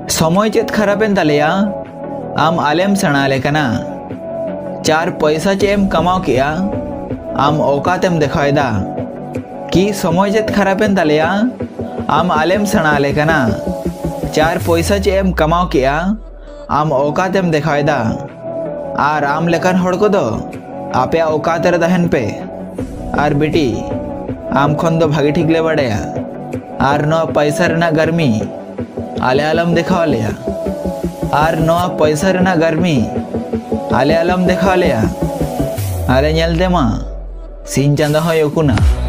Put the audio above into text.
समय चेत खराबेन तालेया आम आलेम सेणाले कना। 4 पैसा चेम कमाओ किया आम औकातेम देखायदा कि समय चेत खराबेन तालेया आम आलेम सेणाले कना। 4 पैसा चेम कमाओ किया आम औकातेम देखायदा आर आम लेकान हड़ को दो आपे औकात रे तहन पे। आर बेटी आम खन दो भागी ठीक ले बड़ेया आर नो पैसा रेना गर्मी आले आलम देखा लिया। आर नो पैसा रेना गर्मी आले आलम देखा लिया। आले नेल दे मा सिन चांदा हो योकुना।